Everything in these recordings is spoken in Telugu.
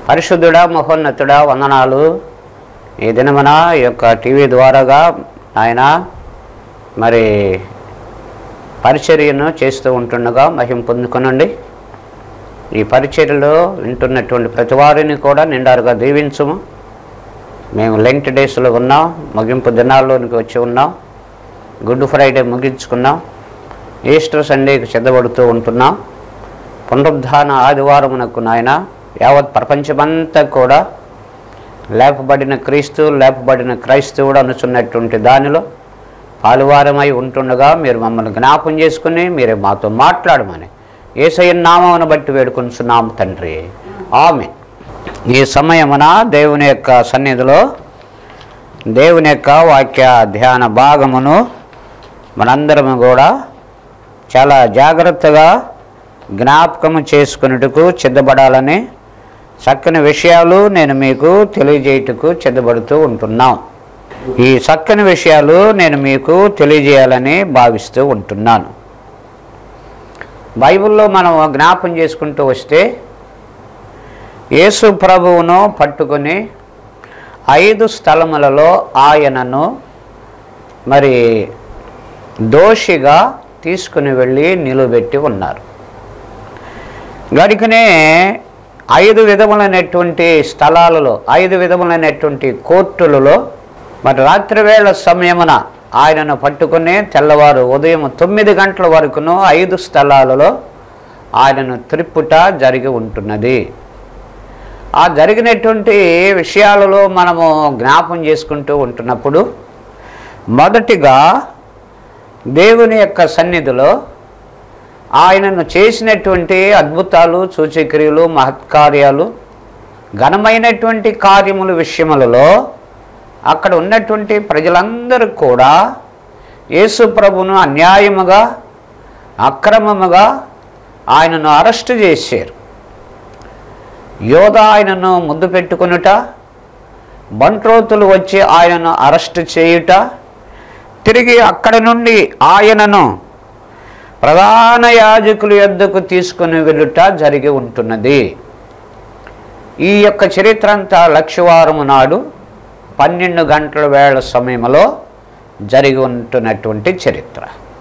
పరిశుద్ధుడా మహోన్నతుడా వందనాలు. ఈ దినమున ఈ యొక్క టీవీ ద్వారాగా ఆయన మరి పరిచర్యను చేస్తూ ఉంటుండగా మహిమ పొందుకొనండి. ఈ పరిచర్యలో వింటున్నటువంటి ప్రతి వారిని కూడా నిండారుగా దీవించుము. మేము లెంట్ డేస్లో ఉన్నాం, ముగింపు దినాల్లోనికి వచ్చి ఉన్నాం. గుడ్ ఫ్రైడే ముగించుకున్నాం, ఈస్టర్ సండేకి సిద్ధపడుతూ ఉంటున్నాం. పునరుద్ధాన ఆదివారమునకు నాయన యావత్ ప్రపంచమంతా కూడా లేపబడిన క్రీస్తు, లేపబడిన క్రైస్తవుడు అనుచున్నటువంటి దానిలో పాలువారమై ఉంటుండగా మీరు మమ్మల్ని జ్ఞాపం చేసుకుని మీరే మాతో మాట్లాడమని యేసయ్య నామమును బట్టి వేడుకొంచున్నాము తండ్రి, ఆమేన్. ఈ సమయమున దేవుని యొక్క సన్నిధిలో దేవుని యొక్క వాక్య ధ్యాన భాగమును మనందరము కూడా చాలా జాగ్రత్తగా జ్ఞాపకము చేసుకున్నట్టుకు సిద్ధపడాలని చక్కని విషయాలు నేను మీకు తెలియజేయటకు సిద్ధపడుతూ ఉంటున్నాం. ఈ చక్కని విషయాలు నేను మీకు తెలియజేయాలని భావిస్తూ ఉంటున్నాను. బైబిల్లో మనం జ్ఞాపం చేసుకుంటూ వస్తే యేసు ప్రభువును పట్టుకొని 5 స్థలములలో ఆయనను మరి దోషిగా తీసుకుని వెళ్ళి నిలబెట్టి ఉన్నారు. గనుకనే 5 విధములైనటువంటి స్థలాలలో 5 విధములైనటువంటి కోర్టులలో మరి రాత్రివేళ సమయమున ఆయనను పట్టుకుని తెల్లవారు ఉదయం 9 గంటల వరకును 5 స్థలాలలో ఆయనను త్రిప్పుట జరిగి ఉంటున్నది. ఆ జరిగినటువంటి విషయాలలో మనము జ్ఞాపం చేసుకుంటూ ఉంటున్నప్పుడు మొదటిగా దేవుని యొక్క సన్నిధిలో ఆయనను చేసినటువంటి అద్భుతాలు, సూచక్రియలు, మహత్కార్యాలు, ఘనమైనటువంటి కార్యముల విషయములలో అక్కడ ఉన్నటువంటి ప్రజలందరూ కూడా యేసు ప్రభువును అన్యాయముగా, అక్రమముగా ఆయనను అరెస్టు చేశారు. యోధ ఆయనను ముద్దు పెట్టుకొనుట, బంట్రోతులు వచ్చి ఆయనను అరెస్టు చేయుట, తిరిగి అక్కడి నుండి ఆయనను ప్రధాన యాజకుల యొద్దకు తీసుకుని వెళ్ళుట జరిగి ఉంటున్నది. ఈ యొక్క చరిత్ర అంతా లక్షవారము నాడు 12 గంటల వేళ సమయంలో జరిగి ఉంటున్నటువంటి చరిత్ర.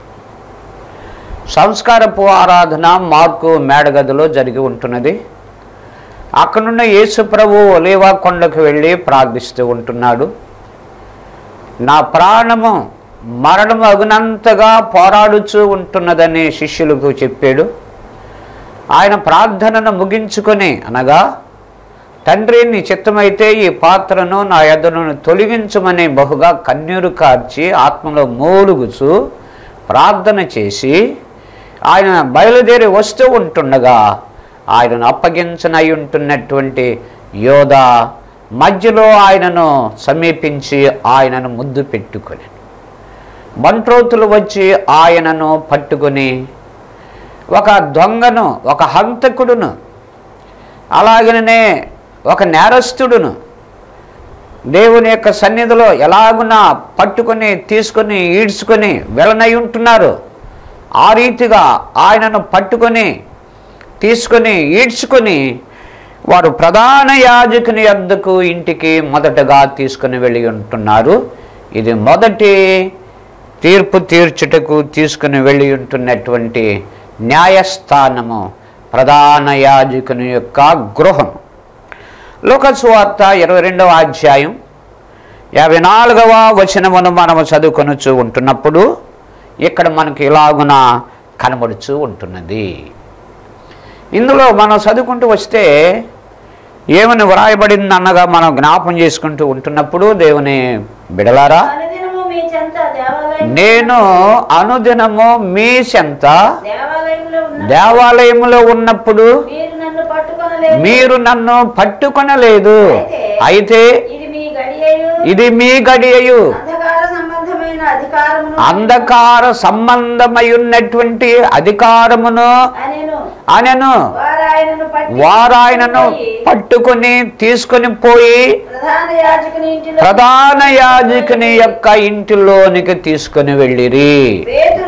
సంస్కారపు ఆరాధన మార్కు మేడగదిలో జరిగి ఉంటున్నది. అక్కడున్న యేసు ప్రభు ఒలీవ కొండకు వెళ్ళి ప్రార్థిస్తూ ఉంటున్నాడు. నా ప్రాణము మరణం అగునంతగా పోరాడుచూ ఉంటున్నదని శిష్యులకు చెప్పాడు. ఆయన ప్రార్థనను ముగించుకొని అనగా, తండ్రి నీ చిత్తమైతే ఈ పాత్రను నా యొద్దను తొలగించమని బహుగా కన్నీరు కార్చి ఆత్మలో మూలుగుచూ ప్రార్థన చేసి ఆయన బయలుదేరి వస్తూ ఉంటుండగా ఆయనను అప్పగించనై ఉంటున్నటువంటి యోధ మధ్యలో ఆయనను సమీపించి ఆయనను ముద్దు పెట్టుకొని బంట్రోతులు వచ్చి ఆయనను పట్టుకొని ఒక దొంగను, ఒక హంతకుడును, అలాగనే ఒక నేరస్తుడును దేవుని యొక్క సన్నిధిలో ఎలాగున్నా పట్టుకొని తీసుకొని ఈడ్చుకొని వెళ్ళనై ఉంటున్నారు. ఆ రీతిగా ఆయనను పట్టుకొని తీసుకొని ఈడ్చుకొని వారు ప్రధాన యాజకుని యొద్దకు ఇంటికి మొదటగా తీసుకుని వెళ్ళి ఉంటున్నారు. ఇది మొదటి తీర్పు తీర్చుటకు తీసుకుని వెళ్ళి ఉంటున్నటువంటి న్యాయస్థానము, ప్రధాన యాజకుని యొక్క గృహం. లూకా సువార్త 22వ అధ్యాయం 54వ వచనమును మనము చదువుకొనుచూ ఉంటున్నప్పుడు ఇక్కడ మనకి ఇలాగున కనబడుచూ ఉంటున్నది. ఇందులో మనం చదువుకుంటూ వస్తే ఏమని వ్రాయబడింది అన్నగా మనం జ్ఞాపం చేసుకుంటూ ఉంటున్నప్పుడు, దేవుని బిడలారా, నేను అనుదినము మీ చెంత దేవాలయములో ఉన్నప్పుడు మీరు నన్ను పట్టుకొనలేదు. అయితే ఇది మీ గడియయు అంధకార సంబంధమై ఉన్నటువంటి అధికారమును అనెను. వారాయనను పట్టుకొని తీసుకొని పోయి ప్రధాన యాజకుని యొక్క ఇంటిలోనికి తీసుకొని వెళ్ళిరి.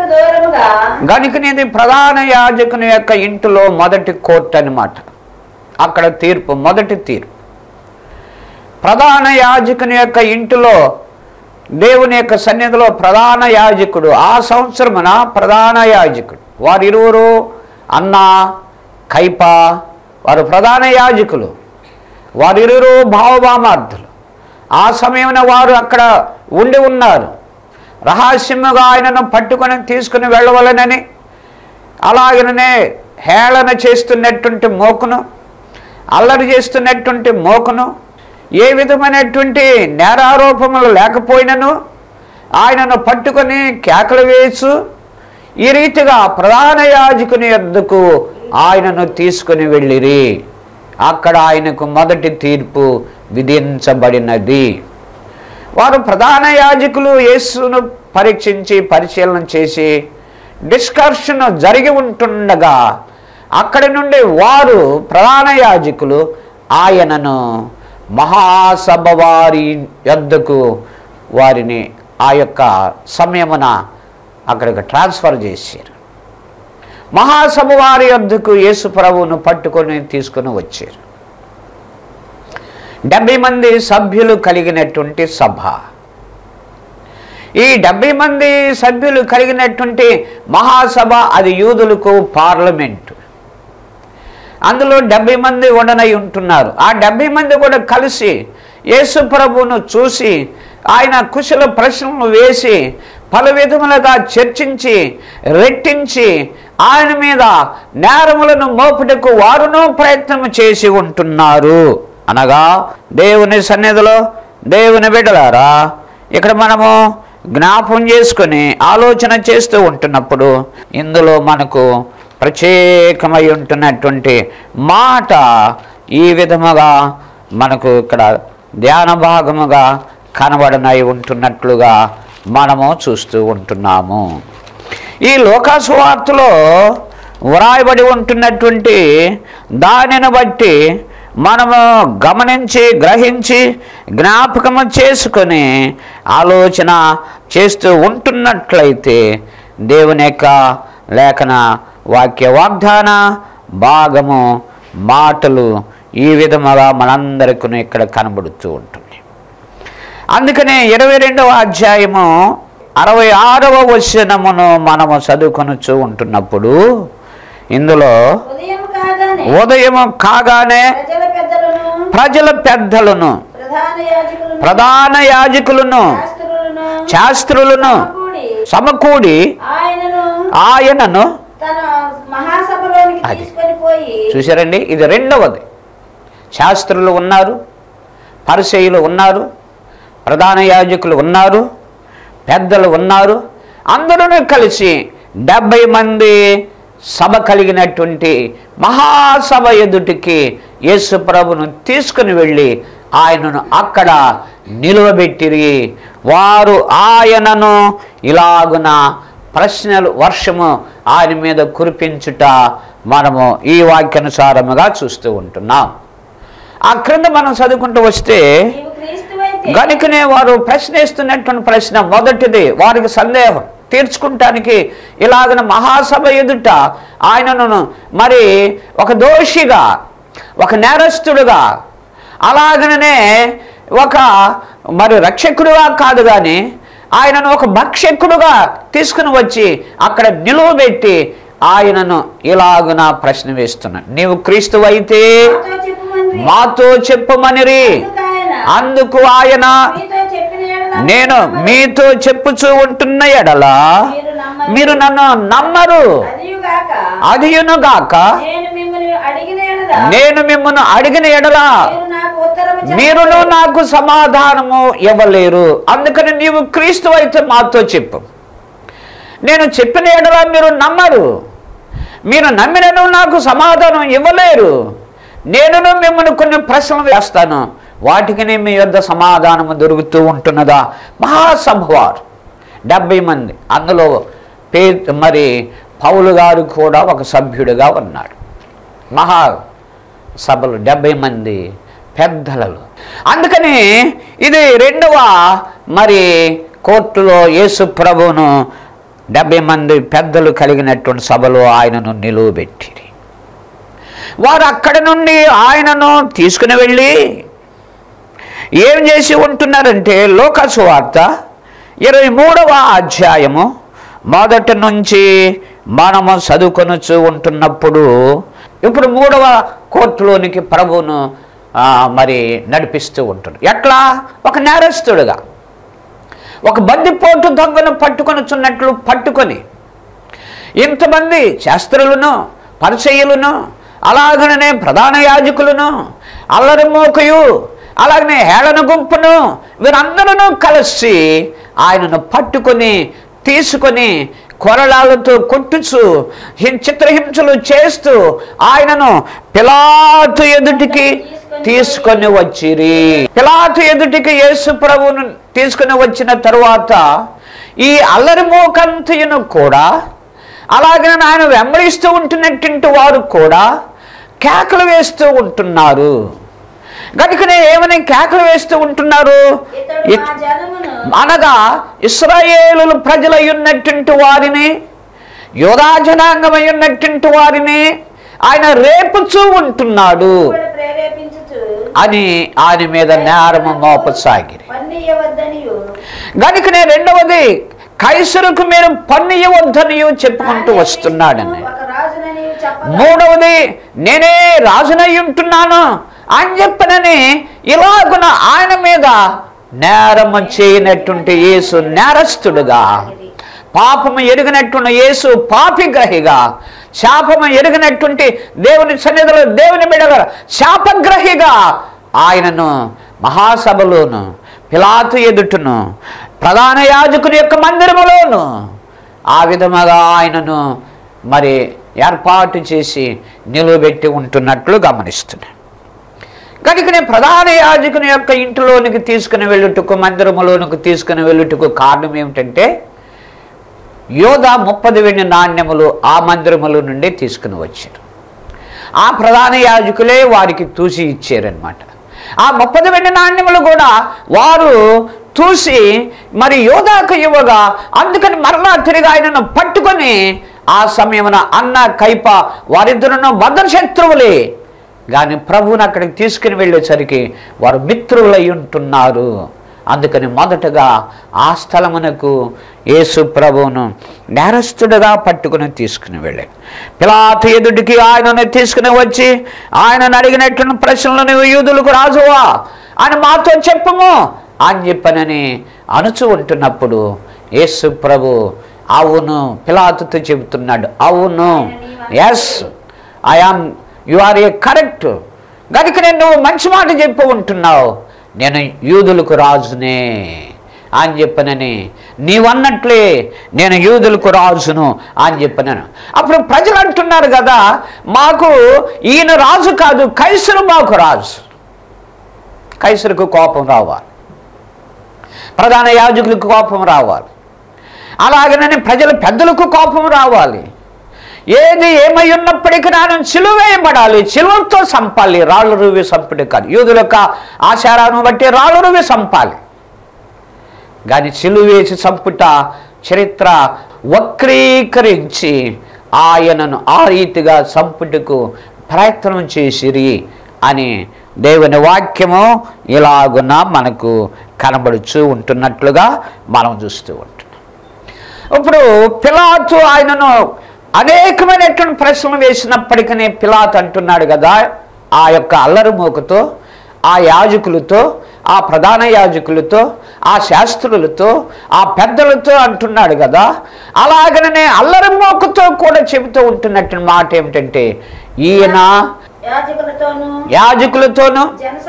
గనుక ఇది ప్రధాన యాజకుని యొక్క ఇంటిలో మొదటి కోర్టు అన్నమాట. అక్కడ తీర్పు, మొదటి తీర్పు. ప్రధాన యాజకుని యొక్క ఇంటిలో, దేవుని యొక్క సన్నిధిలో ప్రధాన యాజకుడు, ఆ సంవత్సరమున ప్రధాన యాజకుడు, వారిరువురు అన్న కైప, వారు ప్రధాన యాజకులు, వారిరువురు భావభామార్థులు. ఆ సమయమున వారు అక్కడ ఉండి ఉన్నారు. రహస్యముగా ఆయనను పట్టుకొని తీసుకుని వెళ్ళవలనని, అలాగనే హేళన చేస్తున్నటువంటి మోకును, అల్లరి చేస్తున్నటువంటి మోకును, ఏ విధమైనటువంటి నేరారోపములు లేకపోయినను ఆయనను పట్టుకొని కేకలు వేసు ఈ రీతిగా ప్రధాన యాజకుని యొద్దకు ఆయనను తీసుకుని వెళ్ళిరి. అక్కడ ఆయనకు మొదటి తీర్పు విధించబడినది. వారు ప్రధాన యాజకులు యేసును పరీక్షించి పరిశీలన చేసి డిస్కషన్ జరిగి ఉంటుండగా అక్కడి నుండి వారు ప్రధాన యాజకులు ఆయనను మహాసభ వారి యొద్దకు వారిని ఆ యొక్క సమయమున అక్కడికి ట్రాన్స్ఫర్ చేశారు. మహాసభ వారి యొద్దకు యేసు ప్రభువును పట్టుకొని తీసుకుని వచ్చారు. 70 మంది సభ్యులు కలిగినటువంటి సభ. ఈ 70 మంది సభ్యులు కలిగినటువంటి మహాసభ, అది యూదులకు పార్లమెంటు. అందులో 70 మంది ఉండనై ఉంటున్నారు. ఆ 70 మంది కూడా కలిసి యేసు ప్రభువును చూసి ఆయన కుశల ప్రశ్నలు వేసి పలు విధములుగా చర్చించి రెట్టించి ఆయన మీద నేరములను మోపుటకు వారును ప్రయత్నం చేసి ఉంటున్నారు. అనగా దేవుని సన్నిధిలో దేవుని బిడ్డలారా, ఇక్కడ మనము జ్ఞాపం చేసుకొని ఆలోచన చేస్తూ ఉంటున్నప్పుడు ఇందులో మనకు ప్రత్యేకమై ఉంటున్నటువంటి మాట ఈ విధముగా మనకు ఇక్కడ ధ్యాన భాగముగా కనబడనై ఉంటున్నట్లుగా మనము చూస్తూ ఉంటున్నాము. ఈ లోకాసు వార్తలో వ్రాయబడి ఉంటున్నటువంటి దానిని బట్టి మనము గమనించి గ్రహించి జ్ఞాపకము చేసుకొని ఆలోచన చేస్తూ ఉంటున్నట్లయితే దేవుని యొక్క లేఖన వాక్య వాగ్దాన భాగము మాటలు ఈ విధముగా మనందరికీ ఇక్కడ కనబడుతూ ఉంటుంది. అందుకనే 22వ అధ్యాయము 66వ వచనమును మనము చదువుకొనుచూ ఉంటున్నప్పుడు ఇందులో ఉదయం కాగానే ప్రజల పెద్దలను ప్రధాన యాజకులను శాస్త్రులను సమకూడి ఆయనను చూశారండి. ఇది రెండవది. శాస్త్రులు ఉన్నారు, పరిసయ్యులు ఉన్నారు, ప్రధాన యాజకులు ఉన్నారు, పెద్దలు ఉన్నారు. అందరూ కలిసి 70 మంది సభ కలిగినటువంటి మహాసభ ఎదుటికి యేసు ప్రభును తీసుకుని వెళ్ళి ఆయనను అక్కడ నిలువబెట్టిరి. వారు ఆయనను ఇలాగున ప్రశ్నలు వర్షము ఆయన మీద కురిపించుట మనము ఈ వాక్యానుసారముగా చూస్తూ ఉంటున్నాం. ఆ క్రింద మనం చదువుకుంటూ వస్తే గనుకనే వారు ప్రశ్నిస్తున్నటువంటి ప్రశ్న మొదటిది, వారికి సందేహం తీర్చుకుంటానికి ఇలాగన మహాసభ ఎదుట ఆయనను మరి ఒక దోషిగా, ఒక నేరస్తుడుగా, అలాగనే ఒక మరి రక్షకుడుగా కాదు కానీ ఆయనను ఒక భక్షకుడుగా తీసుకుని వచ్చి అక్కడ నిలువబెట్టి ఆయనను ఇలాగున ప్రశ్న వేస్తున్నాడు. నీవు క్రీస్తు అయితే మాతో చెప్పమనిరి. అందుకు ఆయన, నేను మీతో చెప్పుచూ ఉంటున్న ఎడల మీరు నన్ను నమ్మరు, అదియునుగాక నేను మిమ్మల్ని అడిగిన ఎడల మీరును నాకు సమాధానము ఇవ్వలేరు. అందుకని నీవు క్రీస్తు అయితే మాతో చెప్పు. నేను చెప్పిన ఎడల మీరు నమ్మరు, మీరు నమ్మినను నాకు సమాధానం ఇవ్వలేరు. నేను మిమ్మల్ని కొన్ని ప్రశ్నలు వేస్తాను, వాటికి మీ యొద్ద సమాధానము దొరుకుతూ ఉంటున్నదా? మహాసభ వారు 70 మంది, అందులో మరి పౌలు గారు కూడా ఒక సభ్యుడిగా ఉన్నాడు. మహాసభలు 70 మంది పెద్దలలో. అందుకని ఇది రెండవ మరి కోర్టులో యేసు ప్రభువును 70 మంది పెద్దలు కలిగినటువంటి సభలో ఆయనను నిలువబెట్టిరి. వారు అక్కడి నుండి ఆయనను తీసుకుని వెళ్ళి ఏం చేసి ఉంటున్నారంటే లోకా సువార్త 23వ అధ్యాయము మొదటి నుంచి మనము చదువుకొనొచ్చు ఉంటున్నప్పుడు ఇప్పుడు 3వ కోర్టులోనికి ప్రభువును మరి నడిపిస్తూ ఉంటున్నారు. ఎట్లా? ఒక నేరస్తుడుగా, ఒక బందిపోటు దొంగను పట్టుకొనుచున్నట్లు పట్టుకొని ఇంతమంది శాస్త్రులను, పరిసయ్యులను, అలాగనే ప్రధాన యాజకులను, అల్లరి మోకయు, అలాగనే హేళన గుంపును, వీరందరూ కలిసి ఆయనను పట్టుకొని తీసుకొని కొరడాలతో కొట్టుచు చిత్రహింసలు చేస్తూ ఆయనను పిలాతు ఎదుటికి తీసుకొని వచ్చిరి. పిలాతు ఎదుటికి యేసు ప్రభువును తీసుకుని వచ్చిన తరువాత ఈ అల్లరి మోకంతయును కూడా, అలాగే ఆయన వెంబడిస్తూ ఉంటున్నట్టు వారు కూడా కేకలు వేస్తూ ఉంటున్నారు. కనుకనే ఏమని కేకలు వేస్తూ ఉంటున్నారు? అనగా ఇశ్రాయేలు ప్రజలై ఉన్నటువంటి వారిని, యోధా జనాంగమై ఉన్నటువంటి వారిని ఆయన రేపుచూ ఉంటున్నాడు అని ఆయన మీద నేరము మోపసాగిరి. కనుకనే రెండవది, కైసరుకు మీరు పన్నియవద్దని చెప్పుకుంటూ వస్తున్నాడని. మూడవది, నేనే రాజునై ఉంటున్నాను అని చెప్పనని ఇలాగున ఆయన మీద నేరము చేయనటువంటి యేసు నేరస్తుడుగా, పాపము ఎరిగినటువంటి యేసు పాపిగ్రహిగా, శాపము ఎరిగినటువంటి దేవుని సన్నిధిలో దేవుని బిడ్డల శాపగ్రహిగా ఆయనను మహాసభలోను, పిలాతు ఎదుటను, ప్రధాన యాజకుని యొక్క మందిరములోను ఆ విధముగా ఆయనను మరి ఏర్పాటు చేసి నిలువబెట్టి ఉంటున్నట్లు గమనిస్తున్నాను. కనుకనే ప్రధాన యాజకుని యొక్క ఇంటిలోనికి తీసుకుని వెళ్ళుటకు, మందిరములోనికి తీసుకుని వెళ్ళుటకు కారణం ఏమిటంటే యోధా 30 వెండి నాణ్యములు ఆ మందిరముల నుండి తీసుకుని వచ్చారు. ఆ ప్రధాన యాజకులే వారికి తూసి ఇచ్చారనమాట. ఆ 30 వెండి నాణ్యములు కూడా వారు చూసి మరి యోధాకు ఇవ్వగా, అందుకని మరలా తిరిగి ఆయనను పట్టుకొని ఆ సమయమున అన్న కైప వారిద్దరును బద్ధశత్రువులే. కానీ ప్రభువుని అక్కడికి తీసుకుని వెళ్ళేసరికి వారు మిత్రులై ఉంటున్నారు. అందుకని మొదటగా ఆ స్థలమునకు యేసు ప్రభువును నేరస్తుడుగా పట్టుకుని తీసుకుని వెళ్ళాడు. పిలాతు ఎదుటికి ఆయనను తీసుకుని వచ్చి ఆయనను అడిగినట్టు ప్రశ్నలు, నువ్వు యూదులకు రాజువా అని మాతో చెప్పుము అని చెప్పనని అనుచు ఉంటున్నప్పుడు యేసు ప్రభు అవును పిలాతుతో చెబుతున్నాడు, అవును, yes I am, you are a correct. కనుక నువ్వు మంచి మాట చెప్పి ఉంటున్నావు, నేను యూదులకు రాజునే అని చెప్పనని, నీవన్నట్లే నేను యూదులకు రాజును అని చెప్పినాను. అప్పుడు ప్రజలు అంటున్నారు కదా, మాకు ఈయన రాజు కాదు, కైసరు మాకు రాజు. కైసరుకు కోపం రావాలి, ప్రధాన యాజకులకు కోపం రావాలి, అలాగనే ప్రజల పెద్దలకు కోపం రావాలి. ఏది ఏమై ఉన్నప్పటికీ నేను సిలువ వేయబడాలి, సిలువతో సంపాలి, రాళ్ళు రువి సంపుడు కాదు. యూదుల యొక్క ఆచారాన్ని బట్టి రాళ్ళు రువి సంపాలి, కానీ సిలువ వేసి సంపుట చరిత్ర వక్రీకరించి ఆయనను ఆ రీతిగా సంపుటకు ప్రయత్నం చేసిరి అని దేవుని వాక్యము ఇలాగున మనకు కనబడుచూ ఉంటున్నట్లుగా మనం చూస్తూ ఉంటున్నాం. ఇప్పుడు పిలాతు ఆయనను అనేకమైనటువంటి ప్రశ్నలు వేసినప్పటికీ పిలాతు అంటున్నాడు కదా, ఆ యొక్క అల్లరి మోకతో, ఆ యాజకులతో, ఆ ప్రధాన యాజకులతో, ఆ శాస్త్రులతో, ఆ పెద్దలతో అంటున్నాడు కదా, అలాగనే అల్లరి మోకతో కూడా చెబుతూ ఉంటున్నట్టు మాట ఏమిటంటే, ఈయన యాజకులతోను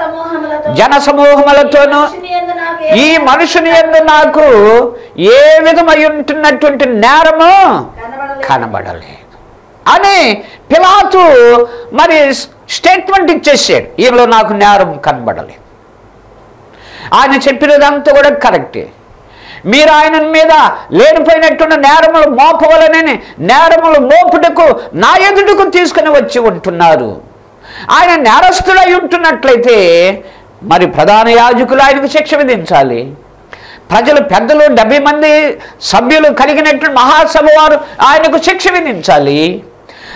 జనసమూహములతోను ఈ మనుషుని యందు నాకు ఏ విధమై ఉంటున్నటువంటి నేరము కనబడలేదు అని పిలాతు మరి స్టేట్మెంట్ ఇచ్చేసాడు, ఈయనలో నాకు నేరం కనబడలేదు. ఆయన చెప్పినదంతా కూడా కరెక్టే. మీరు ఆయన మీద లేనిపోయినట్టున్న నేరములు మోపవలనని నేరములు మోపుటకు నా ఎదుటకు తీసుకుని వచ్చి ఉంటున్నారు. ఆయన నేరస్తుడై ఉంటున్నట్లయితే మరి ప్రధాన యాజకులు ఆయనకు శిక్ష విధించాలి. ప్రజలు పెద్దలు 70 మంది సభ్యులు కలిగినట్టు మహాసభ వారు ఆయనకు శిక్ష విధించాలి.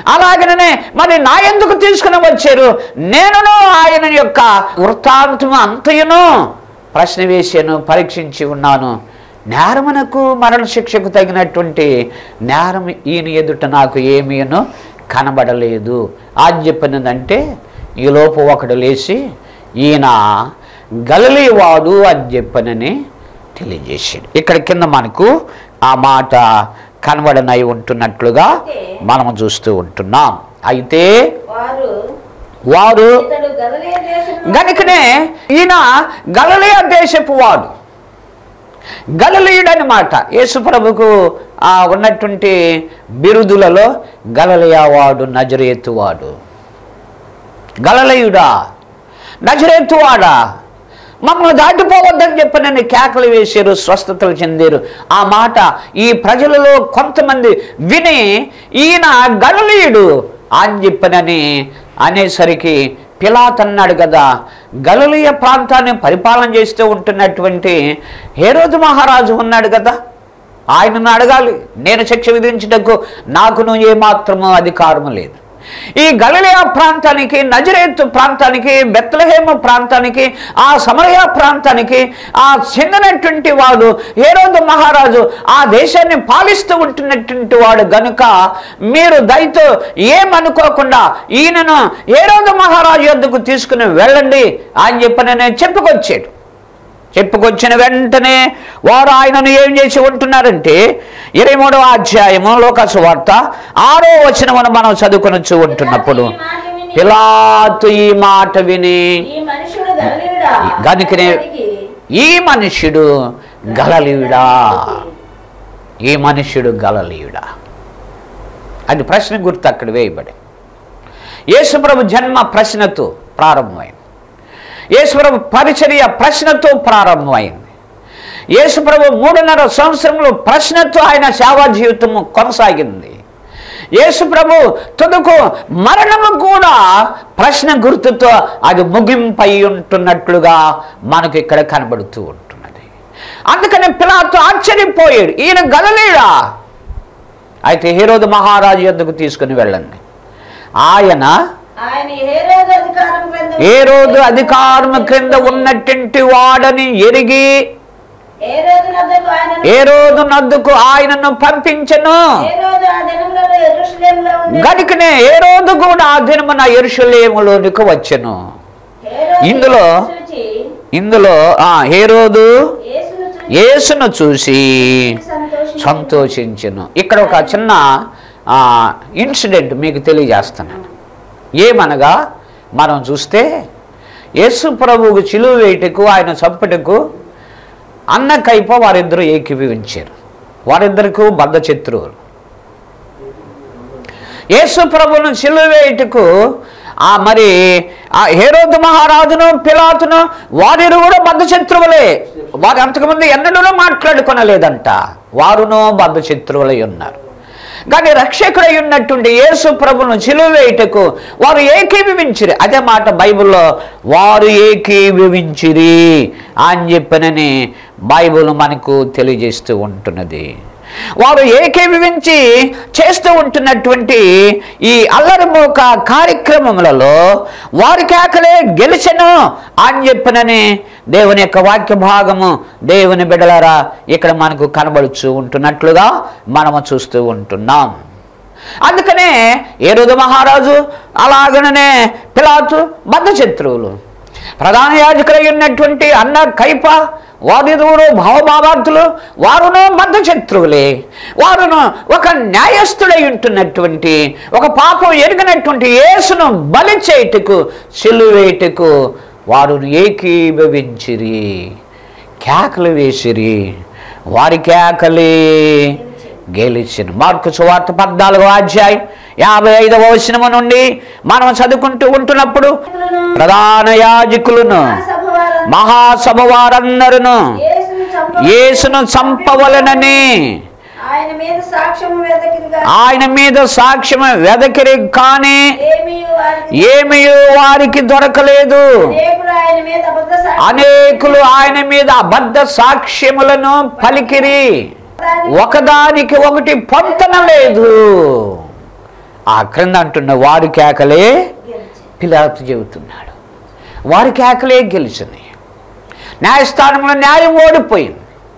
అలాగనే మరి నా ఎందుకు తీసుకుని వచ్చారు? నేనును ఆయన యొక్క వృత్తాంతము అంతయును ప్రశ్న వేసాను, పరీక్షించి ఉన్నాను. నేరమునకు మరణ శిక్షకు తగినటువంటి నేరం ఈయన ఎదుట నాకు ఏమీను కనబడలేదు అని చెప్పినదంటే, ఈలోపు ఒకడు లేచి ఈయన గలిలయవాడు అని చెప్పనని తెలియజేసాడు. ఇక్కడ కింద మనకు ఆ మాట కనబడనై ఉంటున్నట్లుగా మనం చూస్తూ ఉంటున్నాం. అయితే వారు గనుకనే ఈయన గలిలయ దేశపు వాడు, గలిలయుడు అన్నమాట. యేసు ప్రభుకు ఉన్నటువంటి బిరుదులలో గలిలయవాడు, నజరేతువాడు, గలిలయుడా, నజరేతువాడా, మమ్మల్ని దాటిపోవద్దని చెప్పి నన్ను కేకలు వేశారు, స్వస్థతలు చెందారు. ఆ మాట ఈ ప్రజలలో కొంతమంది విని ఈయన గలిలయుడు అని చెప్పనని అనేసరికి పిలాతు అన్నాడు కదా, గలిలయ ప్రాంతాన్ని పరిపాలన చేస్తూ ఉంటున్నటువంటి హేరోదు మహారాజు ఉన్నాడు కదా, ఆయనను అడగాలి. నేను శిక్ష విధించుటకు నాకును ఏమాత్రము అధికారము లేదు. ఈ గలిలయ ప్రాంతానికి, నజరేతు ప్రాంతానికి, బెత్లెహేము ప్రాంతానికి, ఆ సమరయ ప్రాంతానికి చెందినటువంటి వాడు హేరోదు మహారాజు ఆ దేశాన్ని పాలిస్తూ ఉంటున్నటువంటి వాడు గనుక మీరు దయతో ఏమనుకోకుండా ఈయనను హేరోదు మహారాజు వద్దకు తీసుకుని వెళ్ళండి అని చెప్పి నేను చెప్పుకొచ్చిన వెంటనే వారు ఆయనను ఏం చేసి ఉంటున్నారంటే 23వ అధ్యాయము లోకాసు వార్త 6వ వచనమును మనం చదువుకొనొచ్చు ఉంటున్నప్పుడు, పిలాతు ఈ మాట విని గనుకనే ఈ మనుష్యుడు గలిలయుడా, ఈ మనుష్యుడు గలిలయుడా అది ప్రశ్న గుర్తు అక్కడ వేయబడి. యేసుప్రభు జన్మ ప్రశ్నతో ప్రారంభమైంది. యేసుప్రభు పరిచర్య ప్రశ్నతో ప్రారంభమైంది. యేసుప్రభు 3.5 సంవత్సరంలో ప్రశ్నతో ఆయన సేవా జీవితము కొనసాగింది. యేసుప్రభు తుదకు మరణము కూడా ప్రశ్న గుర్తుతో అది ముగింపై ఉంటున్నట్లుగా మనకు ఇక్కడ కనబడుతూ ఉంటున్నది. అందుకని పిలాతు ఆశ్చర్యపోయాడు, ఈయన గలిలయుడా, అయితే హేరోదు మహారాజు యొద్దకు తీసుకుని వెళ్ళండి. ఆయన హేరోదు అధికారము క్రింద ఉన్నటువంటి వాడని ఎరిగి హేరోదు నద్దకు ఆయనను పంపించెను. గనుకనే హేరోదు కూడా ఆ దినమున యెరూషలేములోనికి వచ్చెను. ఇందులో హేరోదు యేసును చూసి సంతోషించెను. ఇక్కడ ఒక చిన్న ఇన్సిడెంట్ మీకు తెలియజేస్తున్నాను. ఏమనగా మనం చూస్తే యేసు ప్రభువుకు సిలువ వేయుటకు, ఆయన చంపుటకు అన్న కైప వారిద్దరూ ఏకీభవించారు. వారిద్దరికీ బద్ధ శత్రువులు. యేసు ప్రభువును సిలువ వేయుటకు మరి హేరోదు మహారాజును, పిలాతును వారిరు కూడా బద్ధ శత్రువులే. వారు అంతకుముందు ఎన్నడూ మాట్లాడుకొనలేదంట. వారును బద్ధ శత్రువులై ఉన్నారు. కానీ రక్షకుడై ఉన్నటువంటి యేసు ప్రభువును సిలువ వేయుటకు వారు ఏకీభవించిరి. అదే మాట బైబిల్లో వారు ఏకీభవించిరి అని చెప్పనని బైబిల్ మనకు తెలియజేస్తూ ఉంటున్నది. వారు ఏకీభవించి చేస్తూ ఉంటున్నటువంటి ఈ అల్లరిమూక కార్యక్రమములలో వారి కేకలే గెలిచెను అని చెప్పనని దేవుని యొక్క వాక్య భాగము, దేవుని బిడ్డలారా, ఇక్కడ మనకు కనబడుచు ఉంటున్నట్లుగా మనము చూస్తూ ఉంటున్నాం. అందుకనే హేరోదు మహారాజు అలాగనే పిలాతు బద్ధ శత్రువులు. ప్రధాన యాజకులై ఉన్నటువంటి అన్న కైప వారిరువురు భావభావార్థులు, వారును బద్ధ శత్రువులే. వారును ఒక న్యాయస్థుడై ఉంటున్నటువంటి, ఒక పాపం ఎరిగినటువంటి యేసును బలి చేయుటకు, సిలువ వేయుటకు వారు ఏకీభవించిరి, కేకలు వేసిరి. వారి కేకలే గెలిచిన. మార్కు సువార్త 14వ అధ్యాయం 55వ వచనము నుండి మనం చదువుకుంటూ ఉంటున్నప్పుడు, ప్రధాన యాజకులను మహాసభ వారందరూ యేసును చంపవలెనని ఆయన మీద సాక్ష్యము వెదకిరి, కానీ ఏమీ వారికి దొరకలేదు. అనేకులు ఆయన మీద అబద్ధ సాక్ష్యములను పలికిరి, ఒకదానికి ఒకటి పొంతన లేదు. ఆ క్రింద అంటున్న వారి కేకలే పిలాతు చెబుతున్నాడు, వారి కేకలే గెలిచినాయి. న్యాయస్థానంలో న్యాయం ఓడిపోయింది,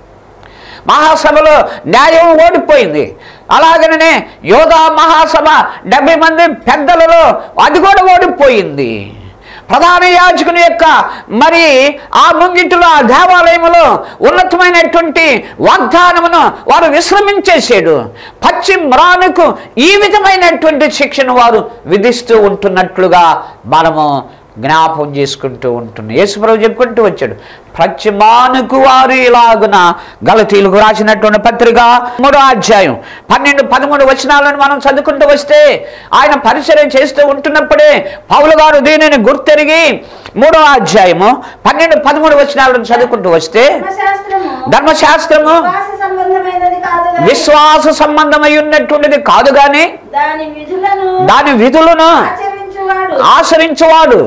మహాసభలో న్యాయం ఓడిపోయింది. అలాగనే యోధా మహాసభ 70 మంది పెద్దలలో అది కూడా ఓడిపోయింది. ప్రధాన యాజకుని యొక్క మరి ఆ ముంగిటిలో ఆ దేవాలయంలో ఉన్నతమైనటువంటి వాగ్దానమును వారు విశ్రమించేసాడు. పచ్చి మ్రానుకు ఈ విధమైనటువంటి శిక్షను వారు విధిస్తూ ఉంటున్నట్లుగా మనము జ్ఞాపం చేసుకుంటూ ఉంటున్నాం. యేసుప్రభు చెప్పుకుంటూ వచ్చాడు, పశ్చిమానుకు వారు ఇలాగున. గలతీయులకు రాసినటువంటి పత్రిక 3వ అధ్యాయం 12-13 వచనాలను మనం చదువుకుంటూ వస్తే, ఆయన పరిచర్య చేస్తూ ఉంటున్నప్పుడే పౌలు గారు దీనిని గుర్తెరిగి 3వ అధ్యాయము 12-13 వచనాలను చదువుకుంటూ వస్తే, ధర్మశాస్త్రము విశ్వాస సంబంధమై ఉన్నటువంటిది కాదు గాని దాని విధులను ఆచరించువాడు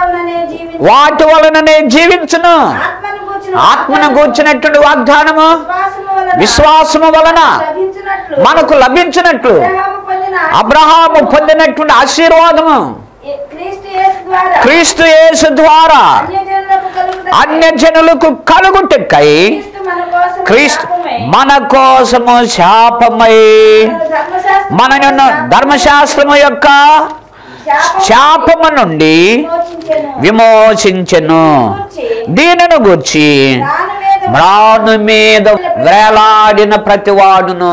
వాటి వలననే జీవించును. ఆత్మను గూర్చినటువంటి వాగ్దానము విశ్వాసము వలన మనకు లభించినట్లు అబ్రహాము పొందినటువంటి ఆశీర్వాదము క్రీస్తు యేసు ద్వారా అన్యజనులకు కలుగుటకై క్రీస్తు మన కోసము శాపమై మనను ధర్మశాస్త్రము యొక్క శాపము నుండి విమోచించెను. దీనిని గూర్చి మ్రాను మీద వేలాడిన ప్రతివాడును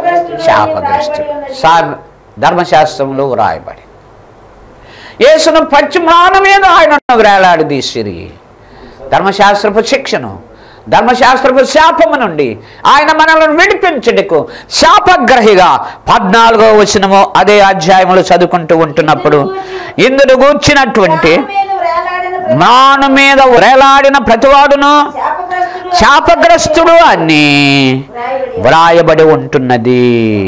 శాపగ్రస్తుడు. ధర్మశాస్త్రంలో వ్రాయబడి యేసును పచ్చి మ్రాను మీద ఆయన వేలాడి తీసిరి. ధర్మశాస్త్రపు శిక్షను, ధర్మశాస్త్రపు శాపము నుండి ఆయన మనల్ని విడిపించుటకు శాపగ్రహిగా 14వ వచనము అదే అధ్యాయములు చదువుకుంటూ ఉంటున్నప్పుడు, ఇందును గూర్చినటువంటి మ్రాను మీద వేలాడిన ప్రతివాడును శాపగ్రస్తుడు అని వ్రాయబడి ఉంటున్నది.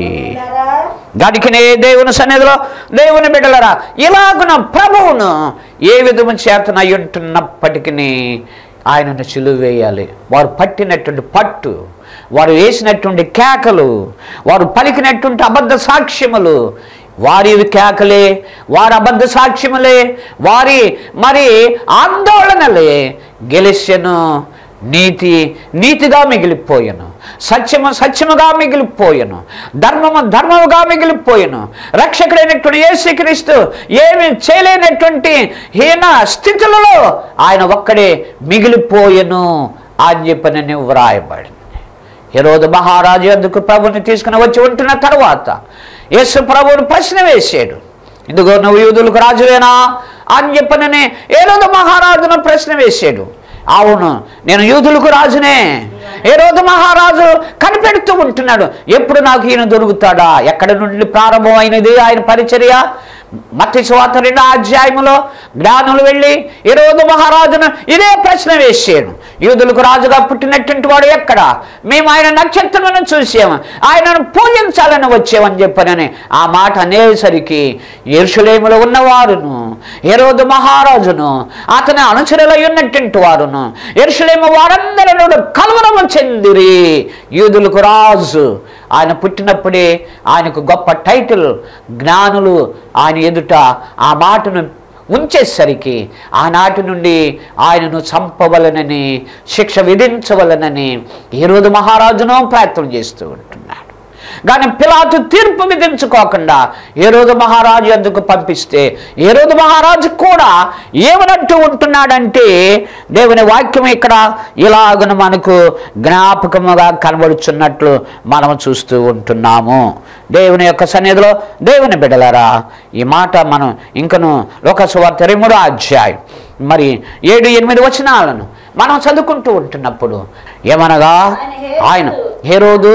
గడికినే దేవుని సన్నిధిలో దేవుని బిడ్డలరా, ఇలాగున ప్రభువును ఏ విధము చేతనై ఉంటున్నప్పటికీ ఆయనను సిలువ వేయాలి. వారు పట్టినటువంటి పట్టు, వారు వేసినటువంటి కేకలు, వారు పలికినటువంటి అబద్ధ సాక్ష్యములు, వారి కేకలే, వారి అబద్ధ సాక్ష్యములే, వారి మరి ఆందోళనలే గెలిచెను. నీతి నీతిగా మిగిలిపోయెను, సత్యము సత్యముగా మిగిలిపోయెను, ధర్మము ధర్మముగా మిగిలిపోయెను. రక్షకుడైనటువంటి యేసుక్రీస్తు ఏమి చేయలేనటువంటి హీన స్థితులలో ఆయన ఒక్కడే మిగిలిపోయెను అని చెప్పని వ్రాయబడింది. హెరోదు మహారాజు అందుకు ప్రభుని తీసుకుని వచ్చి ఉంటున్న తర్వాత యేసు ప్రభువుని ప్రశ్న వేసాడు, ఇదిగో నువ్వు యూదులకు రాజువేనా అని చెప్పనని హెరోదు మహారాజును ప్రశ్న వేసాడు. అవును, నేను యూదులకు రాజునే. హెరోదు మహారాజు కనిపెడుతూ ఉంటున్నాడు, ఎప్పుడు నాకు ఈయన దొరుకుతాడా? ఎక్కడి నుండి ప్రారంభమైనది ఆయన పరిచర్య? మత్తయి సువార్త 2వ అధ్యాయములో జ్ఞానులు వెళ్ళి హెరోదు మహారాజును ఇదే ప్రశ్న వేసాడు, యూదులకు రాజుగా పుట్టినటువంటి వాడు ఎక్కడ? మేము ఆయన నక్షత్రమును చూసాము, ఆయనను పూజించాలని వచ్చామని చెప్పనని ఆ మాట అనేసరికి యెరూషలేములో ఉన్నవారును హెరోదు మహారాజును అతని అనుచరులై ఉన్నటువంటి వారును యెరూషలేము వారందరూ కలవరము చెందిరి. యూదులకు రాజు ఆయన పుట్టినప్పుడే ఆయనకు గొప్ప టైటిల్. జ్ఞానులు ఆయన ఎదుట ఆ మాటను ఉంచేసరికి ఆనాటి నుండి ఆయనను చంపవలనని, శిక్ష విధించవలనని హెరోదు మహారాజును ప్రయత్నం చేస్తూ ఉంటున్నాడు. కానీ పిలాతు తీర్పు విధించుకోకుండా హెరోదు మహారాజు ఎందుకు పంపిస్తే హెరోదు మహారాజు కూడా ఏమనంటూ ఉంటున్నాడంటే, దేవుని వాక్యం ఇక్కడ ఇలాగను మనకు జ్ఞాపకముగా కనబడుచున్నట్లు మనము చూస్తూ ఉంటున్నాము. దేవుని యొక్క సన్నిధిలో దేవుని బిడ్డలారా, ఈ మాట మనం ఇంకను లోకసువార్త 3వ అధ్యాయం మరి 7-8 వచనాలను మనం చదువుకుంటూ ఉంటున్నప్పుడు ఏమనగా, ఆయన హెరోదు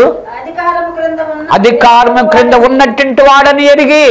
అధికారము క్రింద ఉన్నట్టు వాడని ఎరిగి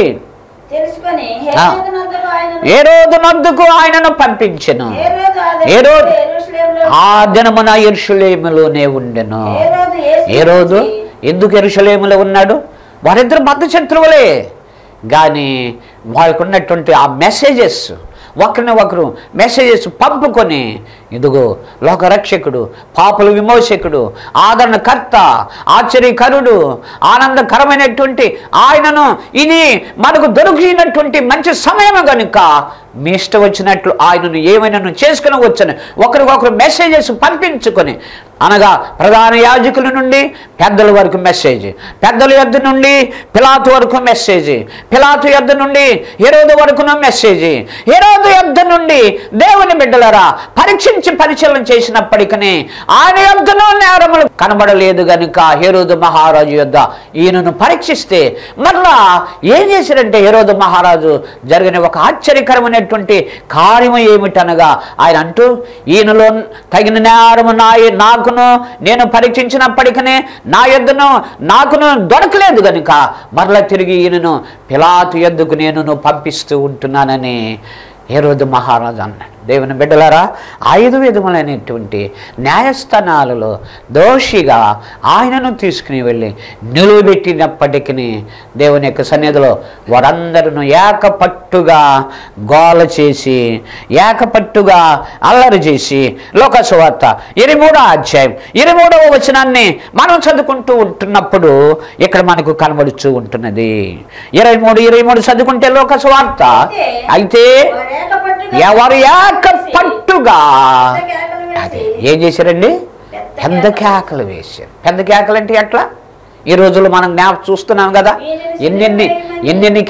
హెరోదు నొద్దకు ఆయనను పంపించెను. హెరోదు ఆ దినమున యెరూషలేములోనే ఉండెను. హెరోదు ఎందుకు యెరూషలేములో ఉన్నాడు? వారిద్దరు మత శత్రువులే, కానీ వారికి ఉన్నటువంటి ఆ మెసేజెస్ ఒకరిని ఒకరు మెసేజెస్ పంపుకొని ఇదిగో లోకరక్షకుడు, పాపుల విమోచకుడు, ఆదరణకర్త, ఆశ్చర్యకరుడు, ఆనందకరమైనటువంటి ఆయనను ఇది మనకు దొరికినటువంటి మంచి సమయం కనుక మీ ఇష్టం వచ్చినట్లు ఆయనను ఏమైనా చేసుకుని వచ్చని ఒకరికొకరు మెసేజెస్ పంపించుకొని, అనగా ప్రధాన యాజకుల నుండి పెద్దల వరకు మెసేజ్, పెద్దల యొద్ద నుండి పిలాతు వరకు మెసేజ్, పిలాతు యొద్ద నుండి హెరోదు వరకును మెసేజ్, హెరోదు యొద్ద నుండి దేవుని బిడ్డలారా పరీక్షించి పరిశీలన చేసినప్పటికీ ఆయన యొద్దనూ నేరములు కనబడలేదు గనుక హెరోదు మహారాజు యొద్ద ఈయనను పరీక్షిస్తే మరలా ఏం చేశారంటే హెరోదు మహారాజు జరిగిన ఒక ఆశ్చర్యకరమైనటువంటి కార్యము ఏమిటనగా ఆయన అంటూ, ఈయనలో తగిన నేరము నాకును నేను పరీక్షించినప్పటికీ నా యొద్దను నాకును దొరకలేదు గనుక మరలా తిరిగి ఈయనను పిలాతు యొద్దకు నేను పంపిస్తూ ఉంటున్నానని హెరోదు మహారాజు అన్నాడు. దేవుని బిడ్డలారా, 5 విధములైనటువంటి న్యాయస్థానాలలో దోషిగా ఆయనను తీసుకుని వెళ్ళి నిలువబెట్టినప్పటికీ దేవుని యొక్క సన్నిధిలో వారందరూ ఏకపట్టుగా గోల చేసి, ఏకపట్టుగా అల్లరి చేసి, లోక సువార్త 23వ అధ్యాయం 23వ వచనాన్ని మనం చదువుకుంటూ ఉంటున్నప్పుడు ఇక్కడ మనకు కనబడుతూ ఉంటున్నది. 23 చదువుకుంటే లోక సువార్త, అయితే ఎవరు ఏకపట్టుగా అది ఏం చేశారండి? పెద్ద కేకలు వేశారు. పెద్ద కేకలు అంటే ఎట్లా? ఈ రోజుల్లో మనం జ్ఞాపకం చూస్తున్నాం కదా, ఎన్నెన్ని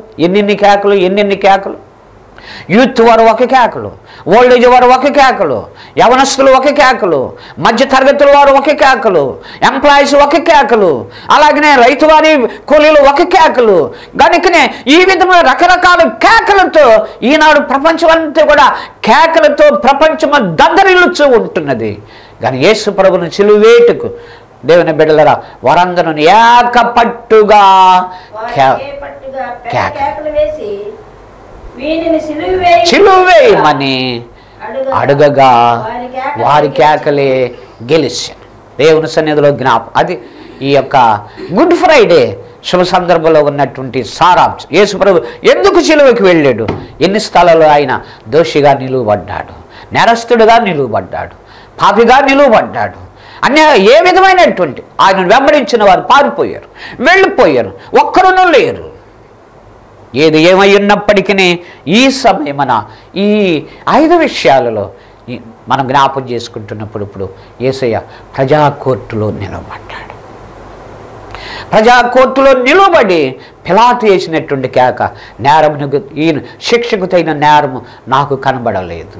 కేకలు. యూత్ వారు ఒక కేకలు, ఓల్డేజ్ వారు ఒక కేకలు, యవనస్తులు ఒక కేకలు, మధ్య తరగతుల వారు ఒక కేకలు, ఎంప్లాయీస్ ఒక కేకలు, అలాగనే రైతు వారి కూలీలు ఒక కేకలు. కనుకనే ఈ విధమైన రకరకాల కేకలతో ఈనాడు ప్రపంచం అంతా కూడా కేకలతో ప్రపంచము దద్దరిల్లుచూ ఉంటున్నది. కానీ యేసు ప్రభువును సిలువేటుకు దేవుని బిడ్డలారా వారందరూ ఏకపట్టుగా సిలువేయమని అడుగగా వారి కేకలే గెలిచారు. దేవుని సన్నిధిలో జ్ఞాపకం అది ఈ యొక్క గుడ్ ఫ్రైడే శుభ సందర్భంలో ఉన్నటువంటి సారాంశం. యేసు ప్రభు ఎందుకు సిలువకి వెళ్ళాడు? ఎన్ని స్థలాల్లో ఆయన దోషిగా నిలువబడ్డాడు, నేరస్తుడుగా నిలువబడ్డాడు, పాపిగా నిలువబడ్డాడు. ఏ విధమైనటువంటి ఆయనను వెంబడించిన వారు పారిపోయారు, వెళ్ళిపోయారు, ఒక్కరునూ లేరు. ఏది ఏమై ఉన్నప్పటికీ ఈ సమయమున ఈ 5 విషయాలలో మనం జ్ఞాపకం చేసుకుంటున్నప్పుడు ఇప్పుడు యేసయ్య ప్రజాకోర్టులో నిలబడ్డాడు. ప్రజాకోర్టులో నిలబడి పిలాతు వేసినటువంటి కేక, నేరమునకు ఈయన శిక్షకు తగిన నేరము నాకు కనబడలేదు.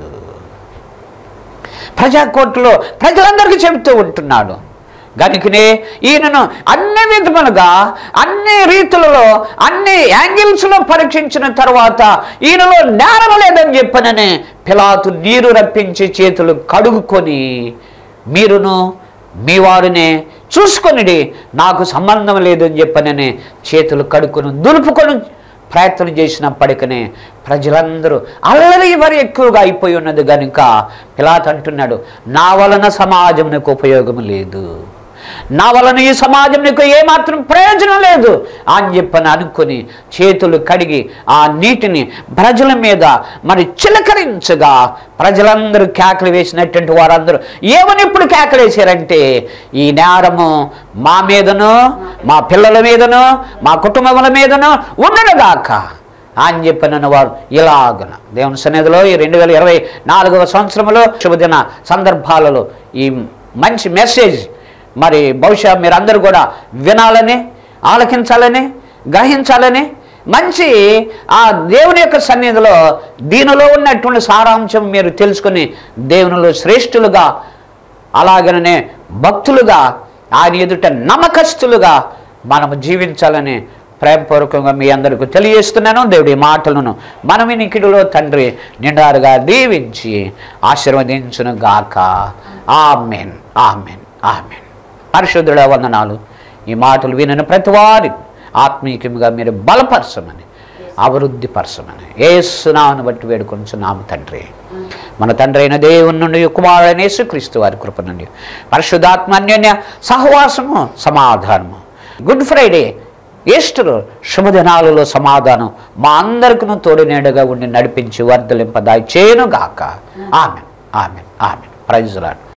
ప్రజాకోర్టులో ప్రజలందరికీ చెబుతూ ఉంటున్నాడు. కనుకనే ఈయనను అన్ని విధములుగా అన్ని రీతులలో అన్ని యాంగిల్స్లో పరీక్షించిన తర్వాత ఈయనలో నేరం లేదని చెప్పననే పిలాతు నీరు రప్పించి చేతులు కడుగుకొని, మీరును మీ వారినే చూసుకొనిడి, నాకు సంబంధం లేదని చెప్పననే చేతులు కడుక్కొని దులుపుకొని ప్రయత్నం చేసినప్పటికీ ప్రజలందరూ అల్లరి వరి ఎక్కువగా అయిపోయి ఉన్నది కనుక పిలాతు అంటున్నాడు, నా వలన సమాజంకు ఉపయోగం లేదు, నా వలన ఈ సమాజం నీకు ఏమాత్రం ప్రయోజనం లేదు అని చెప్పని అనుకుని చేతులు కడిగి ఆ నీటిని ప్రజల మీద మరి చిలకరించగా ప్రజలందరూ కేకలు వేసినటువంటి వారందరూ ఏమని ఇప్పుడు కేకలు వేశారంటే, ఈ నేరము మా మీదనో మా పిల్లల మీదనో మా కుటుంబముల మీదనో ఉండనుగాక అని చెప్పిన వారు ఇలాగున దేవుని సన్నిధిలో ఈ 2024వ సంవత్సరంలో శుభదిన సందర్భాలలో ఈ మంచి మెసేజ్ మరి బహుశా మీరందరూ కూడా వినాలని, ఆలకించాలని, గ్రహించాలని మంచి ఆ దేవుని యొక్క సన్నిధిలో దీనిలో ఉన్నటువంటి సారాంశం మీరు తెలుసుకుని దేవునిలో శ్రేష్ఠులుగా అలాగనే భక్తులుగా ఆయన ఎదుట నమ్మకస్తులుగా మనము జీవించాలని ప్రేమపూర్వకంగా మీ అందరికీ తెలియజేస్తున్నాను. దేవుడి మాటలను మన వినికిడిలో తండ్రి నిండారుగా దీవించి ఆశీర్వదించును గాక. ఆమేన్, ఆమేన్, ఆమేన్. పరిశుద్ధుల వందనాలు. ఈ మాటలు వినని ప్రతి వారి ఆత్మీయంగా మీరు బలపరచమని, అభివృద్ధి పరచమని యేసు నామమును బట్టి వేడుకొంచున్నాము తండ్రి. మన తండ్రి అయిన దేవుని నుండి కుమారుడైన యేసుక్రీస్తు వారి కృప నుండి పరిశుద్ధాత్మ అన్యోన్య సహవాసము సమాధానము, గుడ్ ఫ్రైడే, ఈస్టర్ శుభదినాలలో సమాధానం మా అందరికీ తోడు నీడగా ఉండి నడిపించి వర్ధలింపదాయి చేయను గాక. Amen, amen. Praise lord.